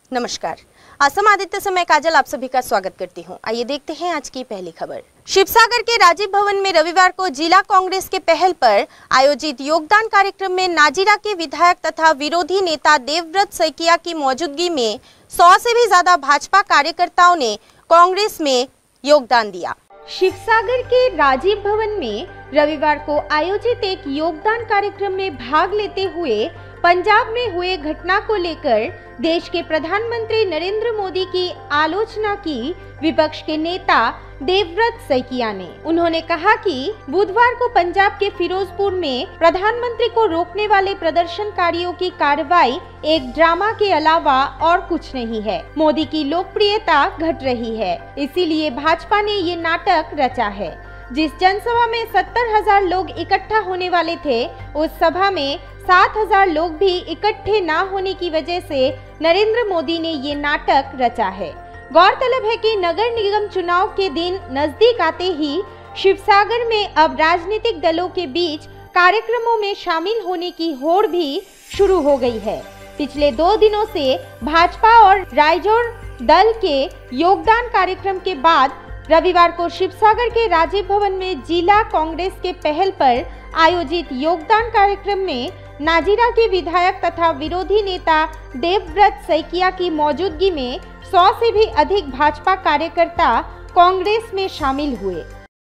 नमस्कार, असम आदित्य से मैं काजल आप सभी का स्वागत करती हूं। आइए देखते हैं आज की पहली खबर। शिवसागर के राजीव भवन में रविवार को जिला कांग्रेस के पहल पर आयोजित योगदान कार्यक्रम में नाजीरा के विधायक तथा विरोधी नेता देवव्रत सैकिया की मौजूदगी में 100 से भी ज्यादा भाजपा कार्यकर्ताओं ने कांग्रेस में योगदान दिया। शिवसागर के राजीव भवन में रविवार को आयोजित एक योगदान कार्यक्रम में भाग लेते हुए पंजाब में हुए घटना को लेकर देश के प्रधानमंत्री नरेंद्र मोदी की आलोचना की विपक्ष के नेता देवव्रत सैकिया ने। उन्होंने कहा कि बुधवार को पंजाब के फिरोजपुर में प्रधानमंत्री को रोकने वाले प्रदर्शनकारियों की कार्रवाई एक ड्रामा के अलावा और कुछ नहीं है। मोदी की लोकप्रियता घट रही है, इसीलिए भाजपा ने ये नाटक रचा है। जिस जनसभा में 70,000 लोग इकट्ठा होने वाले थे, उस सभा में 7,000 लोग भी इकट्ठे न होने की वजह से नरेंद्र मोदी ने ये नाटक रचा है। गौरतलब है कि नगर निगम चुनाव के दिन नजदीक आते ही शिवसागर में अब राजनीतिक दलों के बीच कार्यक्रमों में शामिल होने की होड़ भी शुरू हो गई है। पिछले 2 दिनों से भाजपा और राइजोर दल के योगदान कार्यक्रम के बाद रविवार को शिवसागर के राजीव भवन में जिला कांग्रेस के पहल पर आयोजित योगदान कार्यक्रम में नाजीरा के विधायक तथा विरोधी नेता देवव्रत सैकिया की मौजूदगी में 100 से भी अधिक भाजपा कार्यकर्ता कांग्रेस में शामिल हुए।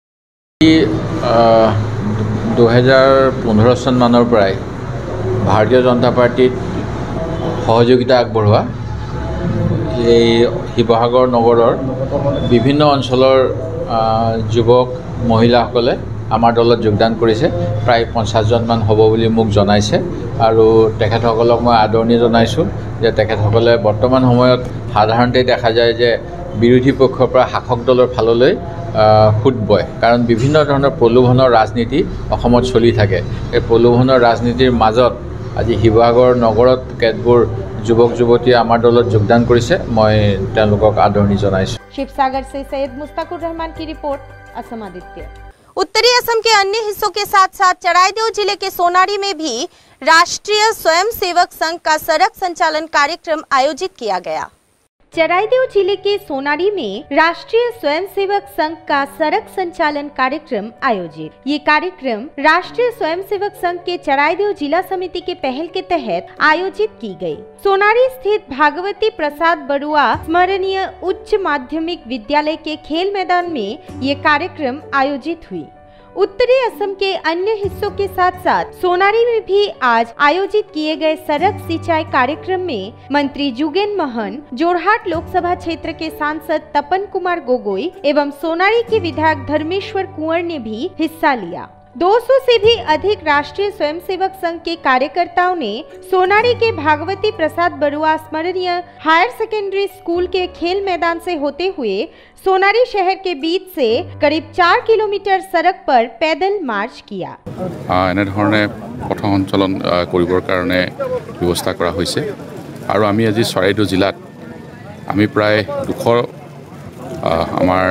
2015 सन माনৰ পৰাই भारतीय जनता पार्टीत सहयोगिता আগবঢ়োৱা এই শিৱসাগৰ নগৰৰ বিভিন্ন অঞ্চলৰ যুৱক মহিলাসকলে আমাৰ দলত যোগদান কৰিছে। প্ৰায় 50 জন মান হ'ব বুলি মোক জনাইছে আৰু তেখেতসকলক মই আদৰণি জনাইছোঁ যে তেখেতসকলে বৰ্তমান সময়ত সাধাৰণতে দেখা যায় যে বিৰোধী পক্ষৰ পৰা শাসক দলৰ ফাললৈ ফুট বয়, কাৰণ বিভিন্ন ধৰণৰ প্ৰলোভনৰ ৰাজনীতি অসমত চলি থাকে। এই প্ৰলোভনৰ ৰাজনীতিৰ মাজত আজি শিৱসাগৰ নগৰত কেতবোৰ যুৱক যুৱতী আমাৰ দলত যোগদান কৰিছে, মই তেওঁলোকক আদৰণি জনাইছোঁ। शिवसागर से सैयद मुश्ताकुर रहमान की रिपोर्ट, असम आदित्य। उत्तरी असम के अन्य हिस्सों के साथ साथ चराईदेव जिले के सोनारी में भी राष्ट्रीय स्वयंसेवक संघ का सड़क संचालन कार्यक्रम आयोजित किया गया। चराईदेव जिले के सोनारी में राष्ट्रीय स्वयंसेवक संघ का सड़क संचालन कार्यक्रम आयोजित। ये कार्यक्रम राष्ट्रीय स्वयंसेवक संघ के चराईदेव जिला समिति के पहल के तहत आयोजित की गई। सोनारी स्थित भागवती प्रसाद बरुआ स्मरणीय उच्च माध्यमिक विद्यालय के खेल मैदान में ये कार्यक्रम आयोजित हुई। उत्तरी असम के अन्य हिस्सों के साथ साथ सोनारी में भी आज आयोजित किए गए सड़क सिंचाई कार्यक्रम में मंत्री जुगेन महन, जोरहाट लोकसभा क्षेत्र के सांसद तपन कुमार गोगोई एवं सोनारी के विधायक धर्मेश्वर कुंवर ने भी हिस्सा लिया। 200 से भी अधिक राष्ट्रीय स्वयंसेवक संघ के कार्यकर्ताओं ने सोनारी के भागवती प्रसाद बरुआ स्मरणीय हायर सेकेंडरी स्कूल के खेल मैदान से होते हुए सोनारी शहर के बीच से करीब 4 किलोमीटर सड़क पर पैदल मार्च किया। এনেধৰণে পথ সঞ্চালন কৰিবৰ কাৰণে ব্যৱস্থা কৰা হৈছে আৰু আমি আজি চৰাইদেউ জিলাত আমি প্ৰায় 200 আমাৰ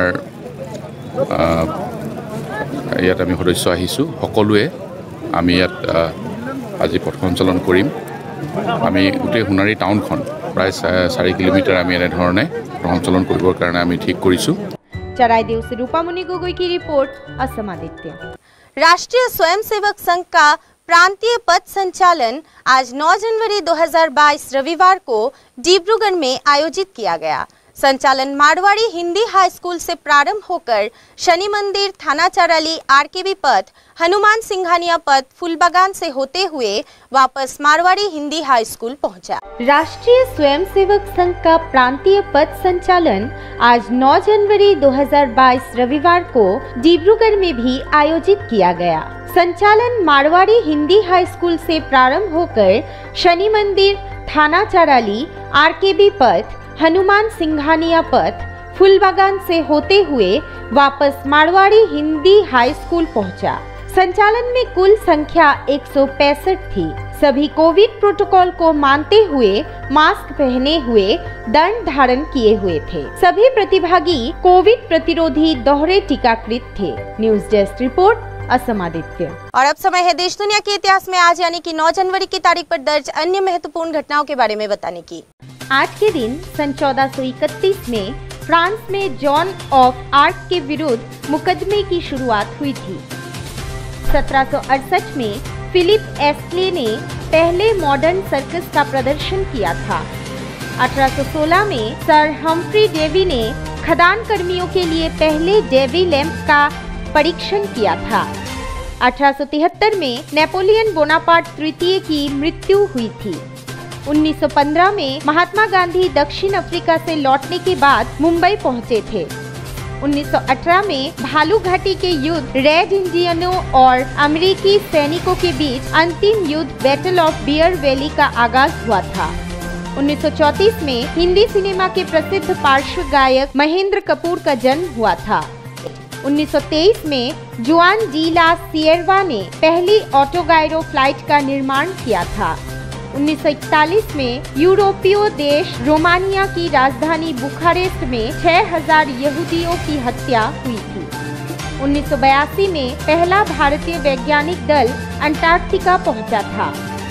ইয়াত আমি সদস্য আহিছোঁ। সকলোৱে আমি ইয়াত আজি পথ সঞ্চালন কৰিম। আমি গোটেই সোণাৰী টাউনখন প্ৰায় 4 কিলোমিটাৰ আমি এনেধৰণে পথ সঞ্চালন কৰিবৰ কাৰণে আমি ঠিক কৰিছোঁ। चराईदेव से रूपामुनि गोगोई की रिपोर्ट, असम आदित्य। राष्ट्रीय स्वयंसेवक संघ का प्रांतीय पथ संचालन आज 9 जनवरी 2022 रविवार को डिब्रूगढ़ में आयोजित किया गया। संचालन मारवाड़ी हिंदी हाई स्कूल से प्रारंभ होकर शनि मंदिर, थाना चराली, आरकेबी पथ, हनुमान सिंघानिया पथ, फूलबागान से होते हुए वापस मारवाड़ी हिंदी हाई स्कूल पहुंचा। राष्ट्रीय स्वयंसेवक संघ का प्रांतीय पथ संचालन आज 9 जनवरी 2022 रविवार को डिब्रूगढ़ में भी आयोजित किया गया। संचालन मारवाड़ी हिंदी हाई स्कूल से प्रारंभ होकर शनि मंदिर, थाना चराली, आरकेबी पथ, हनुमान सिंघानिया पथ, फूलबागान से होते हुए वापस मारवाड़ी हिंदी हाई स्कूल पहुंचा। संचालन में कुल संख्या 165 थी। सभी कोविड प्रोटोकॉल को मानते हुए मास्क पहने हुए, दंड धारण किए हुए थे। सभी प्रतिभागी कोविड प्रतिरोधी दोहरे टीकाकृत थे। News desk report, Assam Aditya. और अब समय है देश दुनिया के इतिहास में आज यानी कि 9 जनवरी की तारीख पर दर्ज अन्य महत्वपूर्ण घटनाओं के बारे में बताने की। आज के दिन सन 1431 में फ्रांस में जॉन ऑफ आर्क के विरुद्ध मुकदमे की शुरुआत हुई थी। 1768 में फिलिप एस्ले ने पहले मॉडर्न सर्कस का प्रदर्शन किया था। 1816 में सर हम्फ्री डेवी ने खदान कर्मियों के लिए पहले डेवी लैंप का परीक्षण किया था। 1873 में नेपोलियन बोनापार्ट तृतीय की मृत्यु हुई थी। 1915 में महात्मा गांधी दक्षिण अफ्रीका से लौटने के बाद मुंबई पहुंचे थे। 1918 में भालू घाटी के युद्ध रेड इंडियनों और अमेरिकी सैनिकों के बीच अंतिम युद्ध बैटल ऑफ बियर वैली का आगाज हुआ था। 1934 में हिंदी सिनेमा के प्रसिद्ध पार्श्व गायक महेंद्र कपूर का जन्म हुआ था। 1923 में जुआन डी ला सिएर्वा ने पहली ऑटोगायरो फ्लाइट का निर्माण किया था। 1941 में यूरोपीय देश रोमानिया की राजधानी बुखारेस्ट में 6000 यहूदियों की हत्या हुई थी। 1982 में पहला भारतीय वैज्ञानिक दल अंटार्कटिका पहुंचा था।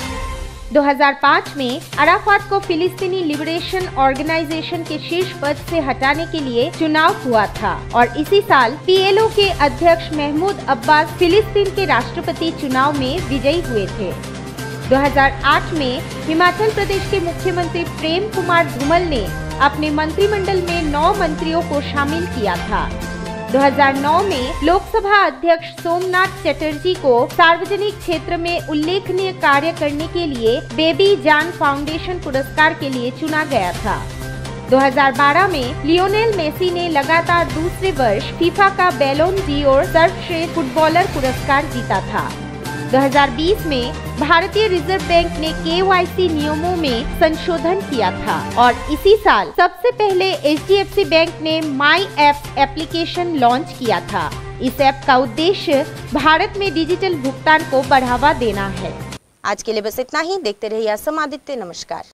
2005 में अराफात को फिलिस्तीनी लिबरेशन ऑर्गेनाइजेशन के शीर्ष पद से हटाने के लिए चुनाव हुआ था और इसी साल PLO के अध्यक्ष महमूद अब्बास फिलिस्तीन के राष्ट्रपति चुनाव में विजयी हुए थे। 2008 में हिमाचल प्रदेश के मुख्यमंत्री प्रेम कुमार धूमल ने अपने मंत्रिमंडल में 9 मंत्रियों को शामिल किया था। 2009 में लोकसभा अध्यक्ष सोमनाथ चटर्जी को सार्वजनिक क्षेत्र में उल्लेखनीय कार्य करने के लिए बेबी जान फाउंडेशन पुरस्कार के लिए चुना गया था। 2012 में लियोनेल मेसी ने लगातार दूसरे वर्ष फीफा का बैलोन ड'ओर सर्वश्रेष्ठ फुटबॉलर पुरस्कार जीता था। 2020 में भारतीय रिजर्व बैंक ने KYC नियमों में संशोधन किया था और इसी साल सबसे पहले HDFC बैंक ने माई ऐप एप्लीकेशन लॉन्च किया था। इस ऐप का उद्देश्य भारत में डिजिटल भुगतान को बढ़ावा देना है। आज के लिए बस इतना ही। देखते रहिए असम आदित्य। नमस्कार।